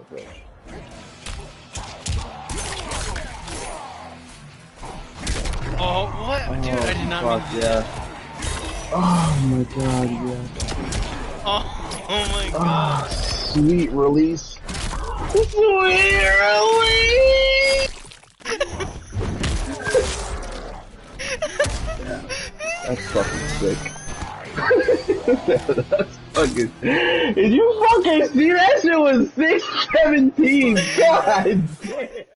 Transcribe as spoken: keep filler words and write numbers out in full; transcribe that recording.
Rush. Oh, what? Oh, Dude, I did not fuck, mean to do yeah. that. Oh my god, yeah. Oh, oh my Ah, god. sweet release. Sweet release! Yeah, that's fucking sick. That's fucking. Did you fucking see that shit was six seventeen? God damn.